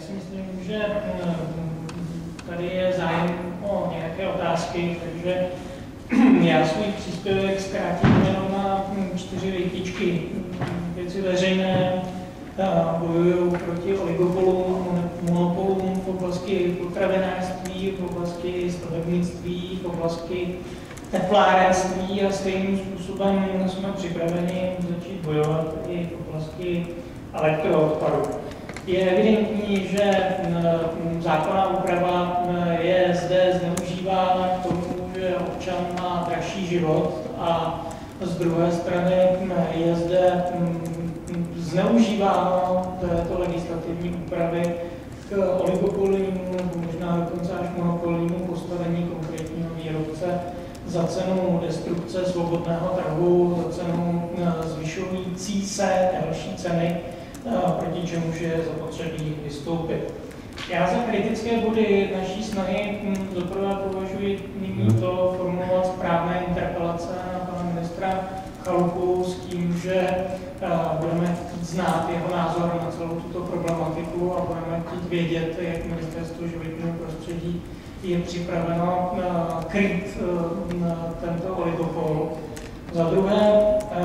si myslím, že tady je zájem o nějaké otázky, takže já svůj příspěvek zkrátím jenom na 4 větičky. Věci veřejné bojují proti oligopolům, monopolům v oblasti potravinářství, v oblasti stavebnictví, v oblasti teplárenství a stejným způsobem jsme připraveni začít bojovat i v oblasti elektroodpadu. Je evidentní, že zákonná úprava je zde zneužívána k tomu, že občan má dražší život a z druhé strany je zde zneužíváno této legislativní úpravy k oligopolnímu nebo možná dokonce až monopolnímu postavení konkrétního výrobce za cenu destrukce svobodného trhu, za cenu zvyšující se další ceny, proti čemuž je zapotřebí vystoupit. Já za kritické body naší snahy zaprvé považuji nyní to formulovat správné interpelace na pana ministra Chalupu s tím, že budeme chtít znát jeho názor na celou tuto problematiku a budeme chtít vědět, jak Ministerstvo životního prostředí je připraveno kryt tento oligopol. Za druhé,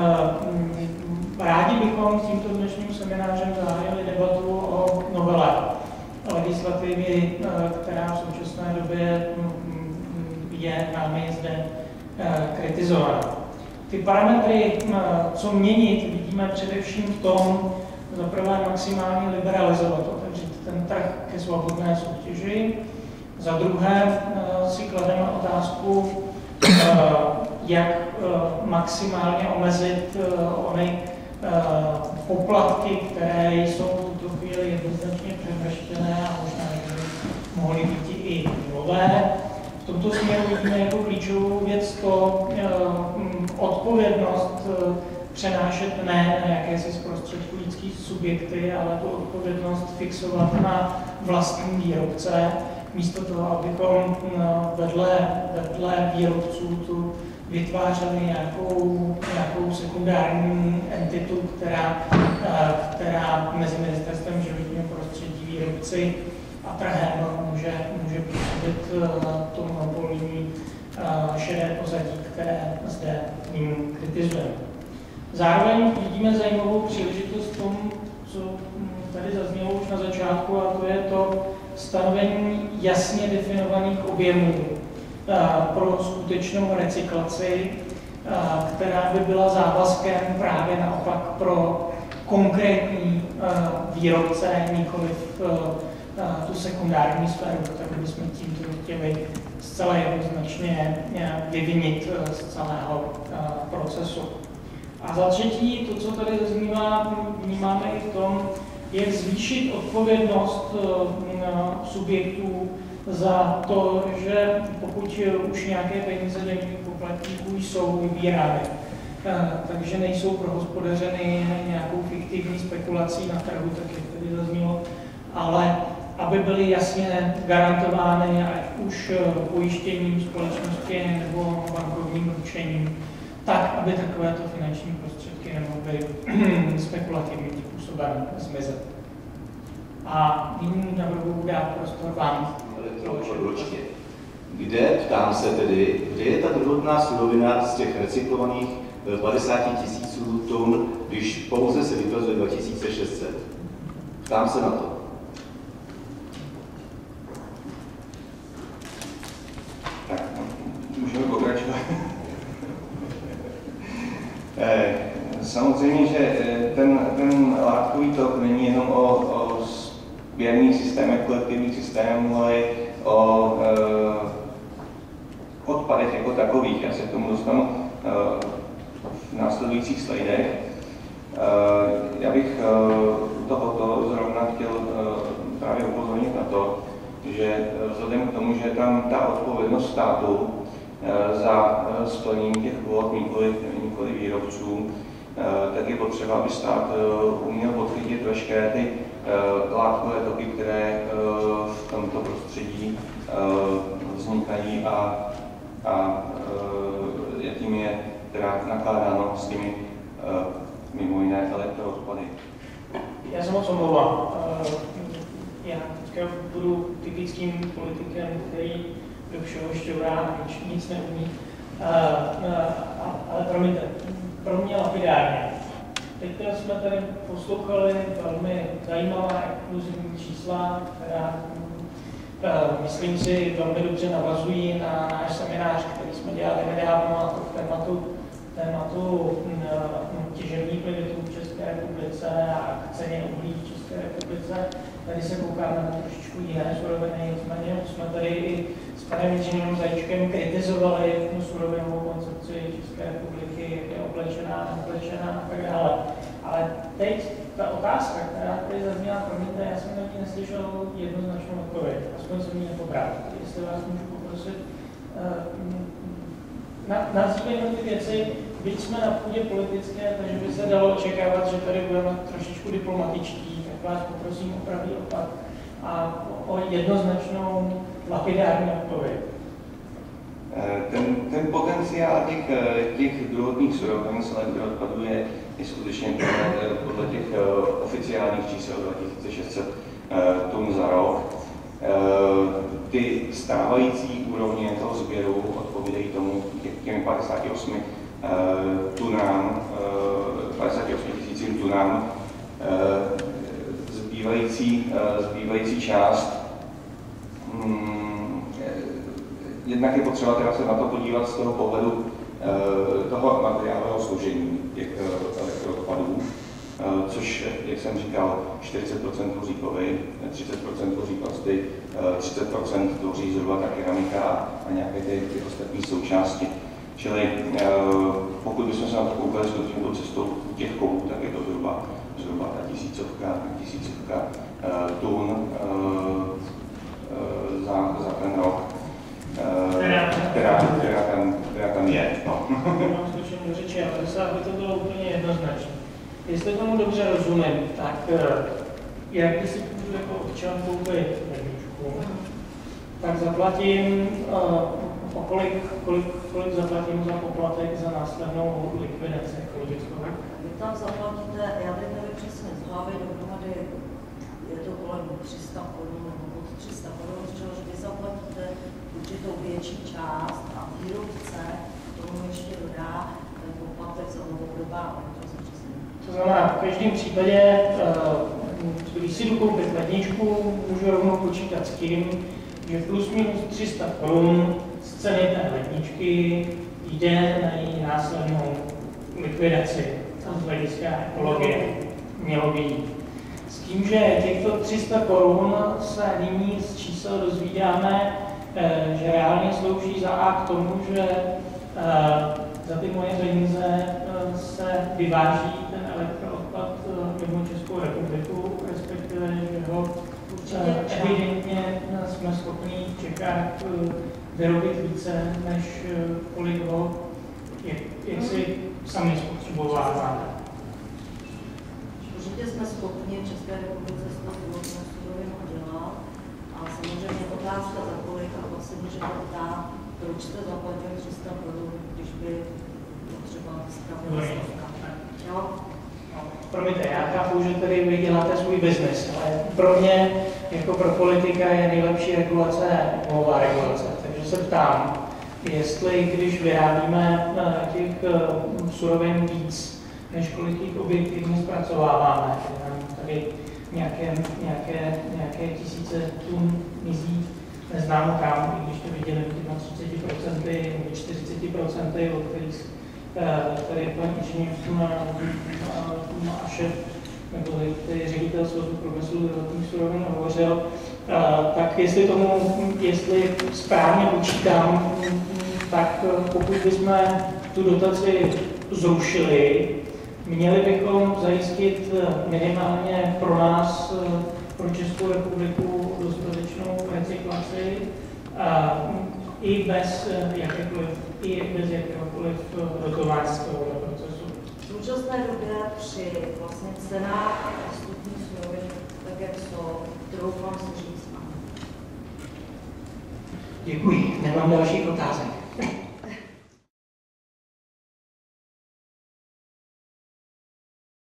rádi bychom s tímto dnešním seminářem zahájili debatu o novele legislativy, která v současné době je námi zde kritizovaná. Ty parametry, co měnit, vidíme především v tom, za prvé maximálně liberalizovat, otevřít ten trh ke svobodné soutěži. Za druhé si klademe otázku, jak maximálně omezit ony poplatky, které jsou v tuto chvíli jednoznačně převrštěné a možná, že by mohly být i nulové. V tomto směru vidíme jako klíčovou věc to odpovědnost přenášet ne na jakési zprostředkující subjekty, ale tu odpovědnost fixovat na vlastní výrobce, místo toho, abychom vedle výrobců tu vytvářeli nějakou sekundární entitu, která mezi Ministerstvem životního prostředí, výrobci a trhem může působit to monopolní šedé pozadí, které zde ním kritizujeme. Zároveň vidíme zajímavou příležitost v tom, co tady zaznělo už na začátku, a to je to stanovení jasně definovaných objemů pro skutečnou recyklaci, která by byla závazkem právě naopak pro konkrétní výrobce, nikoliv tu sekundární sféru, tak bychom tímto chtěli zcela jednoznačně vyvinit z celého procesu. A za třetí, to, co tady zaznívá, vnímáme i v tom, jak zvýšit odpovědnost subjektů za to, že pokud už nějaké peníze daňových poplatníků jsou vybírány, takže nejsou prohospodařeny nějakou fiktivní spekulací na trhu, tak jak tady zaznělo, ale aby byly jasně garantovány ať už pojištěním společnosti nebo bankovním ručením, tak, aby takovéto finanční prostředky nemohly spekulativním způsobem zmizet. A nyní navrhuji dát prostor vám. Určitě. Kde, ptám se tedy, kde je ta druhotná surovina z těch recyklovaných 50 000 tun, když pouze se vytvořilo 2600? Ptám se na to. Tak, můžeme pokračovat. Samozřejmě, že ten látkový tok není jenom o sběrných systémech, kolektivních systémů, ale o odpadech jako takových. Já se k tomu dostanu v následujících slajdech. Já bych tohoto zrovna chtěl právě upozornit na to, že vzhledem k tomu, že tam ta odpovědnost státu za splnění těch kvót nikoli výrobců, tak je potřeba, aby stát uměl podchytit veškeré ty látkové toky, které v tomto prostředí vznikají a jakým je teda nakládáno s těmi mimo jiné elektroodpady. Já se moc omlouvám. Já teďka budu typickým politikem, který do všeho šťourá, nic neumí. Ale promiňte, pro mě lapidárně. Teď jsme tady poslouchali velmi zajímavá exkluzivní čísla, která myslím si velmi dobře navazují na náš seminář, který jsme dělali nedávno, a to k tématu těžebních limitů v České republice a k ceně uhlí v České republice. Tady se koukáme na trošičku jiné suroviny, nicméně jsme tady i s panem inženýrem Zajíčkem kritizovali surovinovou koncepci České republiky, jak je oblečená a tak dále. Ale teď ta otázka, která tady zazněla, promiňte, já jsem na ní neslyšel jednoznačnou odpověď, aspoň jsem ji nepobral. Jestli vás můžu poprosit, nazývejme ty věci, byť jsme na půdě politické, takže by se dalo očekávat, že tady budeme trošičku diplomatičtí, tak vás poprosím o pravý opak a o jednoznačnou lapidární odpověď. Ten potenciál těch druhotných surovin z elektroodpadu je skutečně podle těch oficiálních čísel 2600 tun za rok. Ty stávající úrovně toho sběru odpovídají tomu těm 58 tunám, 58 000 tunám. Zbývající část, jednak je potřeba teda se na to podívat z toho pohledu toho materiálového složení těch elektroodpadů, což, jak jsem říkal, 40% tvoří kovy, 30% tvoří plasty, 30% tvoří zhruba ta keramika a nějaké ty ostatní součásti. Čili pokud bychom se na to koukali skutečně tou cestou těch kovů, tak je to zhruba ta tisícovka tun za ten rok, která tam je. No. Mám skočím do řeči, ale zase, aby to bylo úplně jednoznačné. Jestli tomu dobře rozumím, tak jak když si půjdu jako občan koupit ledničku, tak zaplatím, kolik zaplatím za poplatek za následnou likvidaci ekologickou? Vy tam zaplatíte, já teď nevím přesně z hlavy, dohromady je to kolem 300 korun nebo pod 300 korun, z čehož vy zaplatíte určitou větší část a výrobce tomu ještě dodá ten poplatek za dodávání. To znamená, v každém případě, když si jdu koupit ledničku, můžu rovnou počítat s tím, že plus minus 300 korun z ceny té ledničky jde na její následnou likvidaci z hlediska ekologie. Mělo být. S tím, že těchto 300 korun se nyní z čísel dozvídáme, že reálně slouží za A k tomu, že za ty moje peníze se vyváží ten elektroodpad mimo Českou republiku, respektive, že ho evidentně jsme schopni v Čechách vyrobit více, než kolik ho jak si sami spotřebováváme. Určitě jsme schopni v České republice z toho druhotnou surovinu dělat a samozřejmě otázka za kolik a pak se může ptát, proč jste zaplatili 300 korun, když by třeba spravila stovka. Promiňte, já chápu, že tady vy děláte svůj biznis, ale pro mě, jako pro politika, je nejlepší regulace nulová regulace. Takže se ptám, jestli když vyrábíme těch surovin víc, než kolik jich objektivně zpracováváme, tady nějaké tisíce tun mizí neznámo kam, i když to viděli těma 30% nebo 40%, o kterých tady pan inženýr Ašet, nebo tady ředitel Svazu průmyslu zdravotních surovin hovořil, tak jestli správně počítám, tak pokud bychom tu dotaci zrušili, měli bychom zajistit minimálně pro nás, pro Českou republiku, dostatečnou recyklaci i bez jakéhokoliv dotování z toho procesu. V současné době při vlastně cenách vstupních surovin, tak jak jsou, troufám si říct. Děkuji, nemám dalších otázek.